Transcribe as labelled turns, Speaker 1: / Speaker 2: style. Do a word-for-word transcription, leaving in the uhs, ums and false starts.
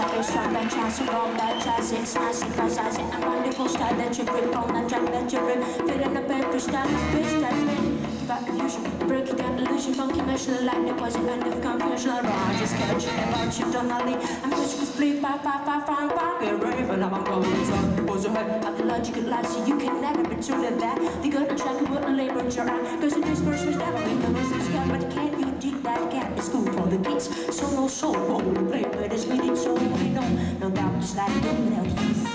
Speaker 1: It's strong that chance, wrong that chance. It's massive, cause I say I'm wonderful style that you grip on that track that you rip. Feeling the paper style, bitch that man. Give out the fusion, break it down, illusion, funky measure, like the poison and the confusion. I just catch you, about you, don't I leave. I'm pushing this bleed, five, five, five, five, five. Get ready for now, I'm going to pose your head. I'm the logical life, so you can never be true to that. The good track of what labor your eye. Cause it is first, was never been the most scared, but can't you dig that gap? It's cool for the kids, so no soul, oh, the play with this meaning, so we know. No doubt, just like the melodies.